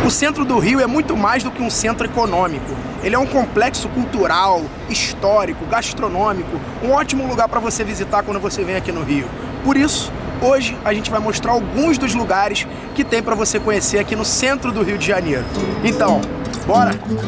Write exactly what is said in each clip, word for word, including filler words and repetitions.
O centro do Rio é muito mais do que um centro econômico. Ele é um complexo cultural, histórico, gastronômico, um ótimo lugar para você visitar quando você vem aqui no Rio. Por isso, hoje a gente vai mostrar alguns dos lugares que tem para você conhecer aqui no centro do Rio de Janeiro. Então, bora?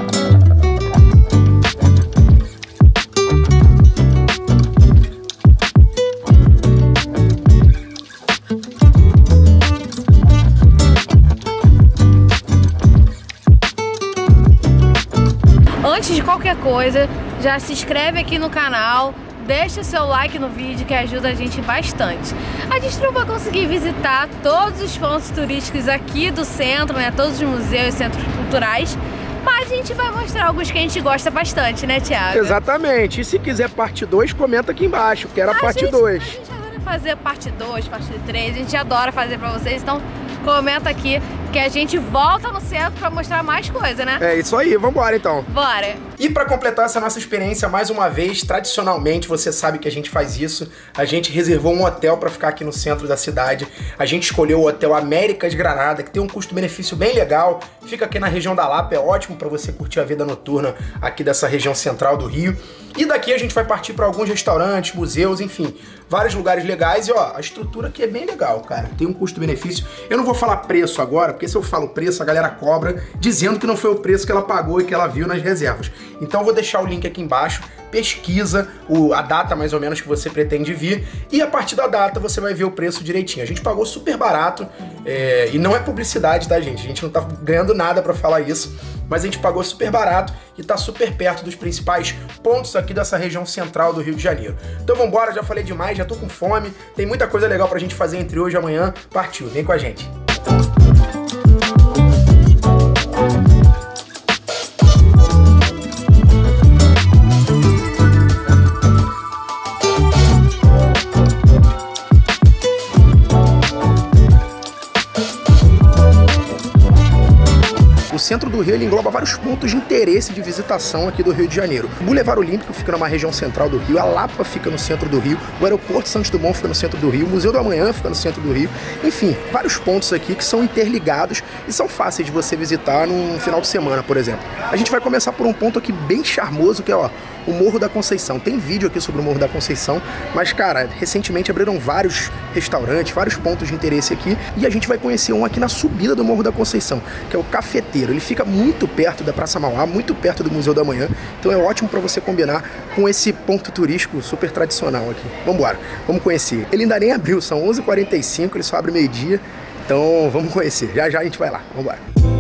Antes de qualquer coisa, já se inscreve aqui no canal, deixa o seu like no vídeo que ajuda a gente bastante. A gente não vai conseguir visitar todos os pontos turísticos aqui do centro, né? Todos os museus e centros culturais, mas a gente vai mostrar alguns que a gente gosta bastante, né, Thiago? Exatamente. E se quiser parte dois, comenta aqui embaixo, que era a parte dois. A gente adora fazer parte dois, parte três, a gente adora fazer pra vocês, então comenta aqui que a gente volta no centro pra mostrar mais coisa, né? É isso aí, vambora então. Bora! E para completar essa nossa experiência, mais uma vez, tradicionalmente, você sabe que a gente faz isso, a gente reservou um hotel para ficar aqui no centro da cidade. A gente escolheu o Hotel Américas Granada, que tem um custo-benefício bem legal, fica aqui na região da Lapa, é ótimo para você curtir a vida noturna aqui dessa região central do Rio. E daqui a gente vai partir para alguns restaurantes, museus, enfim, vários lugares legais. E ó, a estrutura aqui é bem legal, cara, tem um custo-benefício. Eu não vou falar preço agora, porque se eu falo preço, a galera cobra, dizendo que não foi o preço que ela pagou e que ela viu nas reservas. Então eu vou deixar o link aqui embaixo, pesquisa o, a data mais ou menos que você pretende vir e a partir da data você vai ver o preço direitinho. A gente pagou super barato é, e não é publicidade, tá, gente? A gente não tá ganhando nada pra falar isso, mas a gente pagou super barato e tá super perto dos principais pontos aqui dessa região central do Rio de Janeiro. Então vambora, já falei demais, já tô com fome, tem muita coisa legal pra gente fazer entre hoje e amanhã. Partiu, vem com a gente! O centro do Rio ele engloba vários pontos de interesse de visitação aqui do Rio de Janeiro. O Boulevard Olímpico fica numa região central do Rio, a Lapa fica no centro do Rio, o Aeroporto Santos Dumont fica no centro do Rio, o Museu do Amanhã fica no centro do Rio. Enfim, vários pontos aqui que são interligados e são fáceis de você visitar num final de semana, por exemplo. A gente vai começar por um ponto aqui bem charmoso, que é ó, o Morro da Conceição. Tem vídeo aqui sobre o Morro da Conceição, mas cara, recentemente abriram vários restaurantes, vários pontos de interesse aqui e a gente vai conhecer um aqui na subida do Morro da Conceição, que é o Cafeteiro. Ele fica muito perto da Praça Mauá, muito perto do Museu do Amanhã, então é ótimo para você combinar com esse ponto turístico super tradicional aqui. Vambora, vamos conhecer. Ele ainda nem abriu, são onze e quarenta e cinco, ele só abre meio-dia, então vamos conhecer. Já já a gente vai lá, vambora.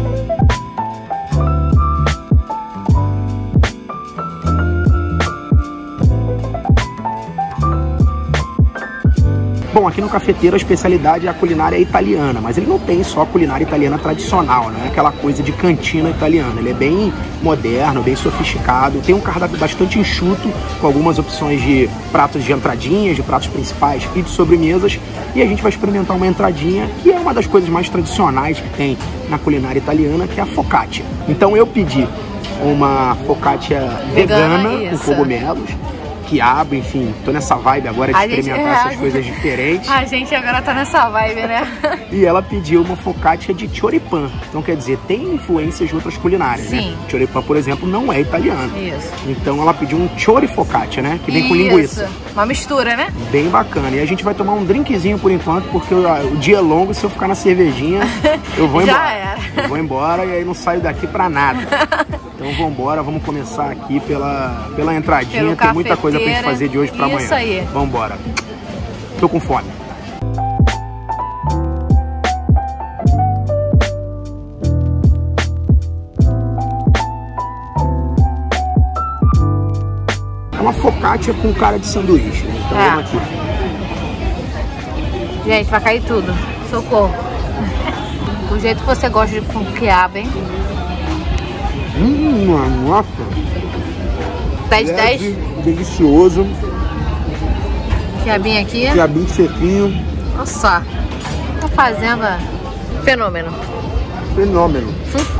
Bom, aqui no Cafeteiro a especialidade é a culinária italiana, mas ele não tem só a culinária italiana tradicional, não é aquela coisa de cantina italiana. Ele é bem moderno, bem sofisticado, tem um cardápio bastante enxuto, com algumas opções de pratos de entradinhas, de pratos principais e de sobremesas. E a gente vai experimentar uma entradinha que é uma das coisas mais tradicionais que tem na culinária italiana, que é a focaccia. Então eu pedi uma focaccia vegana, vegana com cogumelos, quiabo, enfim, tô nessa vibe agora de a experimentar gente, essas é, coisas diferentes. A gente agora tá nessa vibe, né? E ela pediu uma focaccia de choripan. Então, quer dizer, tem influências de outras culinárias, Sim. né? Choripan, por exemplo, não é italiano. Isso. Então ela pediu um chorifocaccia, né? Que vem Isso. com linguiça. Uma mistura, né? Bem bacana. E a gente vai tomar um drinkzinho por enquanto, porque o, o dia é longo, se eu ficar na cervejinha, eu vou embora. Já era. Eu vou embora e aí não saio daqui pra nada. Então vamos embora, vamos começar aqui pela, pela entradinha. Pelo tem muita coisa pra gente fazer de hoje pra amanhã. Isso aí. Vamos embora. Tô com fome. É uma focaccia com cara de sanduíche, né? Então é. vamos aqui. Gente, vai cair tudo. Socorro. Do jeito que você gosta de com quiabo, hein? Hum, nossa. dez de dez? Delicioso. Quiabinho aqui. Quiabinho sequinho. Nossa. Tá fazendo fenômeno. Fenômeno. Hum.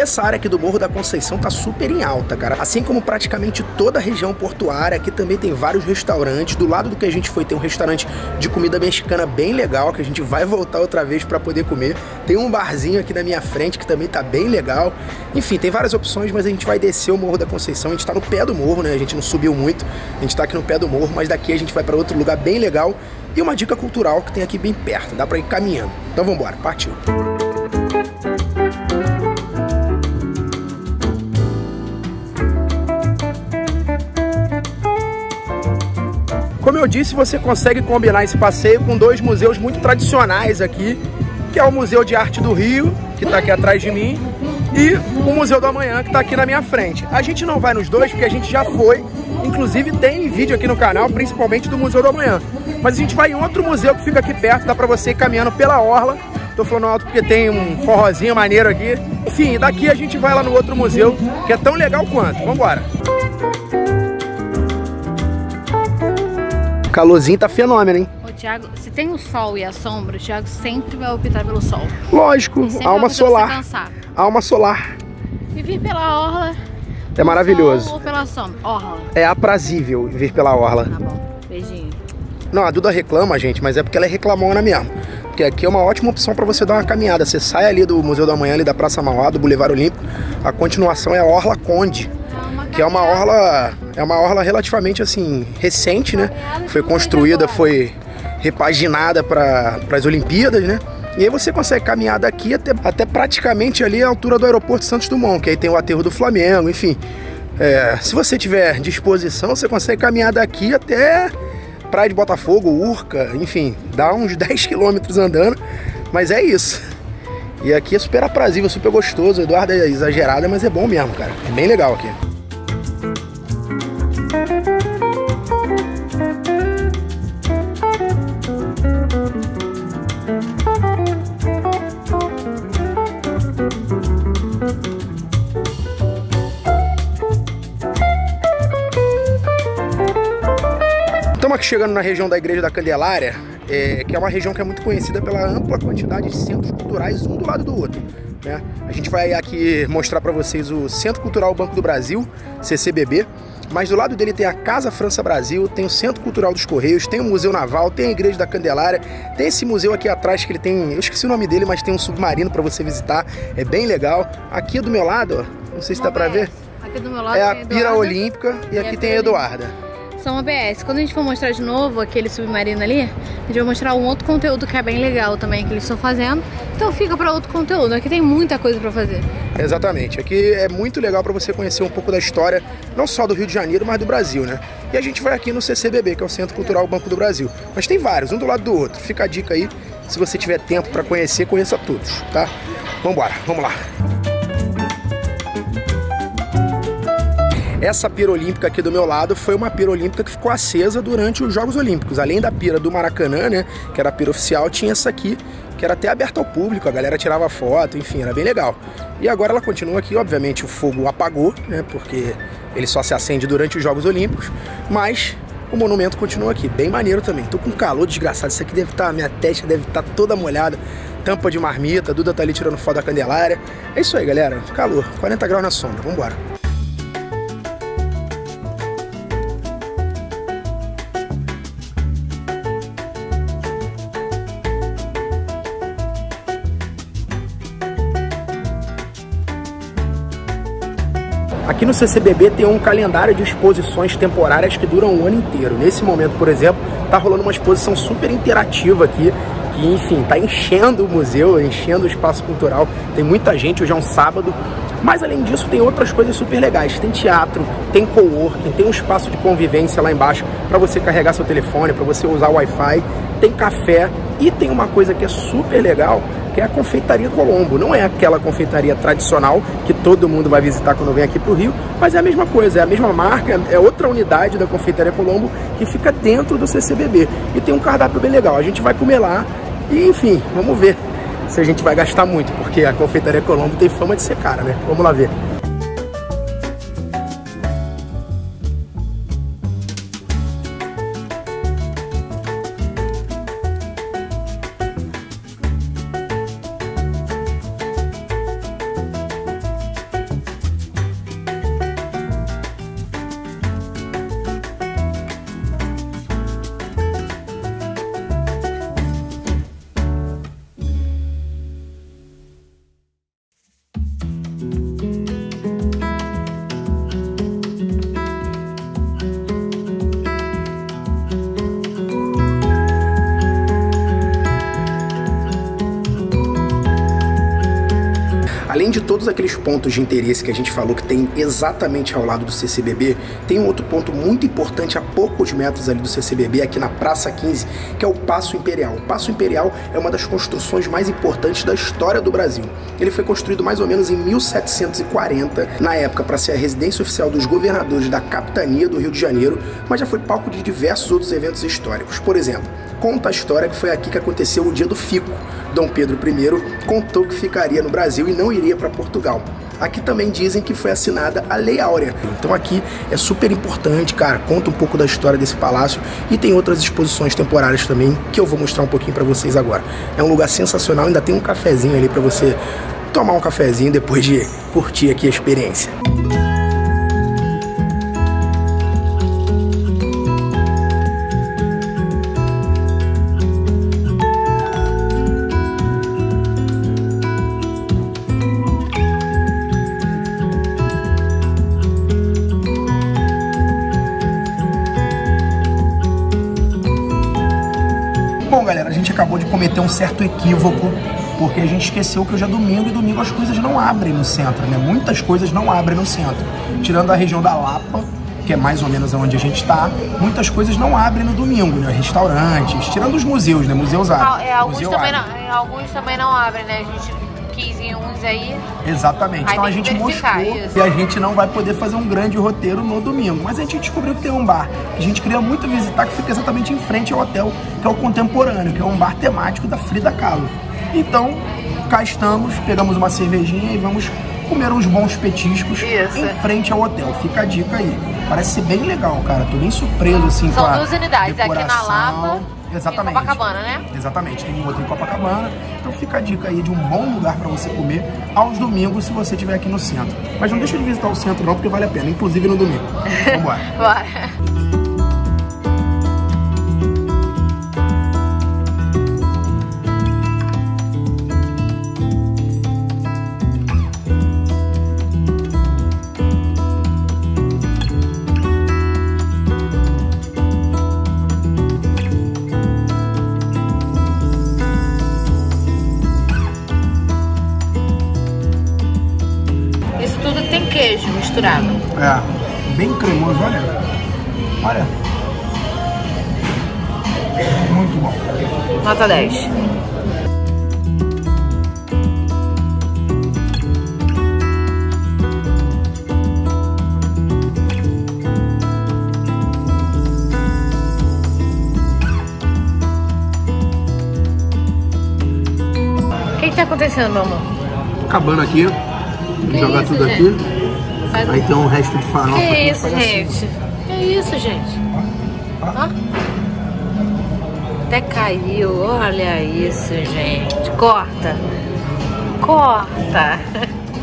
essa área aqui do Morro da Conceição tá super em alta, cara. Assim como praticamente toda a região portuária, aqui também tem vários restaurantes. Do lado do que a gente foi tem um restaurante de comida mexicana bem legal, que a gente vai voltar outra vez para poder comer. Tem um barzinho aqui na minha frente que também tá bem legal. Enfim, tem várias opções, mas a gente vai descer o Morro da Conceição. A gente tá no pé do morro, né? A gente não subiu muito, a gente tá aqui no pé do morro, mas daqui a gente vai para outro lugar bem legal e uma dica cultural que tem aqui bem perto, dá para ir caminhando. Então vamos embora, partiu! Como eu disse, você consegue combinar esse passeio com dois museus muito tradicionais aqui, que é o Museu de Arte do Rio, que está aqui atrás de mim, e o Museu do Amanhã, que está aqui na minha frente. A gente não vai nos dois porque a gente já foi, inclusive tem vídeo aqui no canal, principalmente do Museu do Amanhã. Mas a gente vai em outro museu que fica aqui perto, dá para você ir caminhando pela orla. Tô falando alto porque tem um forrozinho maneiro aqui. Enfim, daqui a gente vai lá no outro museu, que é tão legal quanto. Vambora! O calorzinho tá fenômeno, hein? Ô, Thiago, se tem o sol e a sombra, o Thiago sempre vai optar pelo sol. Lógico, alma solar. Alma solar. E vir pela orla é maravilhoso. Ou pela sombra? Orla. É aprazível vir pela orla. Tá bom, beijinho. Não, a Duda reclama, gente, mas é porque ela é reclamona mesmo. Porque aqui é uma ótima opção para você dar uma caminhada. Você sai ali do Museu do Amanhã, ali da Praça Mauá, do Boulevard Olímpico. A continuação é a Orla Conde, que é uma orla, é uma orla relativamente assim recente, né? Foi construída, foi repaginada para as Olimpíadas, né? E aí você consegue caminhar daqui até, até praticamente ali a altura do aeroporto Santos Dumont, que aí tem o aterro do Flamengo, enfim. É, se você tiver disposição, você consegue caminhar daqui até Praia de Botafogo, Urca, enfim, dá uns dez quilômetros andando, mas é isso. E aqui é super aprazível, super gostoso. O Eduardo é exagerado, mas é bom mesmo, cara. É bem legal aqui. Estamos aqui chegando na região da Igreja da Candelária, é, que é uma região que é muito conhecida pela ampla quantidade de centros culturais, um do lado do outro, né? A gente vai aqui mostrar para vocês o Centro Cultural Banco do Brasil, C C B B, mas do lado dele tem a Casa França Brasil, tem o Centro Cultural dos Correios, tem o Museu Naval, tem a Igreja da Candelária, tem esse museu aqui atrás que ele tem, eu esqueci o nome dele, mas tem um submarino para você visitar, é bem legal. Aqui do meu lado, ó, não sei se dá para ver, aqui do meu lado é a Pira Olímpica e, e aqui tem a Eduarda. São A B S. Quando a gente for mostrar de novo aquele submarino ali, a gente vai mostrar um outro conteúdo que é bem legal também, que eles estão fazendo. Então fica para outro conteúdo. Aqui tem muita coisa para fazer. Exatamente. Aqui é muito legal para você conhecer um pouco da história, não só do Rio de Janeiro, mas do Brasil, né? E a gente vai aqui no C C B B, que é o Centro Cultural Banco do Brasil. Mas tem vários, um do lado do outro. Fica a dica aí. Se você tiver tempo para conhecer, conheça todos, tá? Vambora, vamos lá. Essa pira olímpica aqui do meu lado foi uma pira olímpica que ficou acesa durante os Jogos Olímpicos. Além da pira do Maracanã, né, que era a pira oficial, tinha essa aqui, que era até aberta ao público, a galera tirava foto, enfim, era bem legal. E agora ela continua aqui, obviamente o fogo apagou, né, porque ele só se acende durante os Jogos Olímpicos, mas o monumento continua aqui, bem maneiro também. Tô com calor desgraçado, isso aqui deve estar, minha testa deve estar toda molhada, tampa de marmita, a Duda tá ali tirando foto da Candelária. É isso aí, galera, calor, quarenta graus na sombra, vambora. Aqui no C C B B tem um calendário de exposições temporárias que duram o ano inteiro. Nesse momento, por exemplo, tá rolando uma exposição super interativa aqui, que, enfim, tá enchendo o museu, enchendo o espaço cultural. Tem muita gente, hoje é um sábado. Mas, além disso, tem outras coisas super legais. Tem teatro, tem coworking, tem um espaço de convivência lá embaixo para você carregar seu telefone, para você usar o Wi-Fi. Tem café e tem uma coisa que é super legal, que é a Confeitaria Colombo. Não é aquela confeitaria tradicional que todo mundo vai visitar quando vem aqui pro Rio, mas é a mesma coisa, é a mesma marca, é outra unidade da Confeitaria Colombo que fica dentro do C C B B. E tem um cardápio bem legal, a gente vai comer lá e, enfim, vamos ver se a gente vai gastar muito, porque a Confeitaria Colombo tem fama de ser cara, né? Vamos lá ver. além de todos aqueles pontos de interesse que a gente falou que tem exatamente ao lado do C C B B, tem um outro ponto muito importante a poucos metros ali do C C B B, aqui na Praça quinze, que é o Paço Imperial. O Paço Imperial é uma das construções mais importantes da história do Brasil. Ele foi construído mais ou menos em mil setecentos e quarenta, na época para ser a residência oficial dos governadores da capitania do Rio de Janeiro, mas já foi palco de diversos outros eventos históricos. Por exemplo, conta a história que foi aqui que aconteceu o dia do fico. Dom Pedro primeiro contou que ficaria no Brasil e não iria para Portugal. Aqui também dizem que foi assinada a Lei Áurea. Então aqui é super importante, cara, conta um pouco da história desse palácio e tem outras exposições temporárias também que eu vou mostrar um pouquinho para vocês agora. É um lugar sensacional, ainda tem um cafezinho ali para você tomar um cafezinho depois de curtir aqui a experiência. Bom, galera, a gente acabou de cometer um certo equívoco, porque a gente esqueceu que hoje é domingo e domingo as coisas não abrem no centro, né? Muitas coisas não abrem no centro. Tirando a região da Lapa, que é mais ou menos onde a gente tá, muitas coisas não abrem no domingo, né? Restaurantes, tirando os museus, né? Museus abrem. É, alguns, Museu também abre. não, alguns também não abrem, né? A gente quis em uns aí. Exatamente. Aí então a gente mostrou isso. que a gente não vai poder fazer um grande roteiro no domingo. Mas a gente descobriu que tem um bar que a gente queria muito visitar, que fica exatamente em frente ao hotel, que é o Contemporâneo, que é um bar temático da Frida Kahlo. Então, cá estamos, pegamos uma cervejinha e vamos comer uns bons petiscos Isso. em frente ao hotel. Fica a dica aí. Parece ser bem legal, cara. Tô bem surpreso, assim, São com a duas unidades, decoração. aqui na Lapa Exatamente. e em Copacabana, né? Exatamente, tem um outro em Copacabana. Então fica a dica aí de um bom lugar para você comer aos domingos se você estiver aqui no centro. Mas não deixa de visitar o centro não, porque vale a pena, inclusive no domingo. Vambora. Bora. Queijo misturado. É, bem cremoso, olha. Olha. Muito bom. Nota dez. O que que tá acontecendo, meu amor? Acabando aqui. Que jogar isso, tudo gente? aqui. Faz... Aí tem um resto de farofa. Que aqui, isso, gente? Que isso, gente? Ó. Até caiu. Olha isso, gente. Corta. Corta.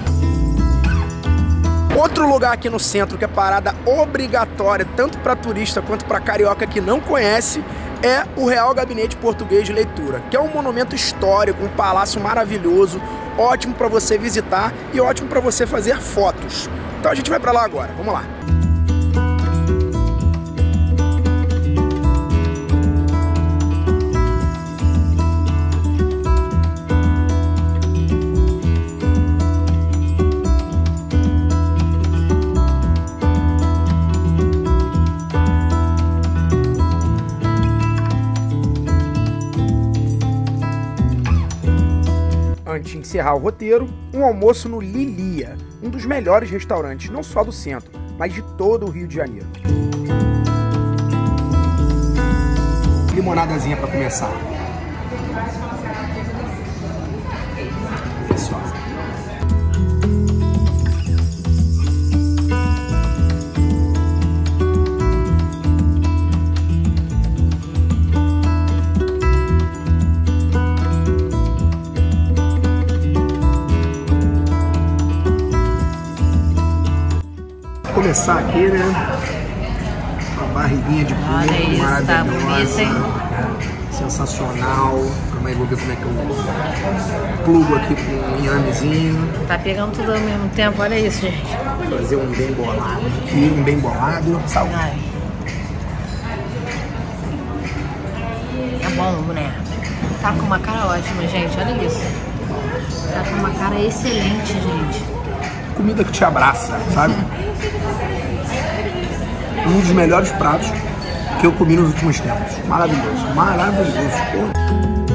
Outro lugar aqui no centro que é parada obrigatória, tanto para turista quanto para carioca que não conhece, é o Real Gabinete Português de Leitura, que é um monumento histórico, um palácio maravilhoso, ótimo para você visitar e ótimo para você fazer fotos. Então a gente vai para lá agora, vamos lá. Antes de encerrar o roteiro, um almoço no Lilia, um dos melhores restaurantes, não só do centro, mas de todo o Rio de Janeiro. Limonadazinha para começar. Deliciosa. Começar aqui, né? Uma barriguinha de porco maravilhosa, tá sensacional. Calma aí, vou ver como é que eu plugo aqui com um inhamezinho. Tá pegando tudo ao mesmo tempo, olha isso, gente. Vou fazer um bem bolado aqui, um bem bolado. Saúde. É bom, né? Tá com uma cara ótima, gente, olha isso. Tá com uma cara excelente, gente. Comida que te abraça, sabe? Um dos melhores pratos que eu comi nos últimos tempos. Maravilhoso, maravilhoso.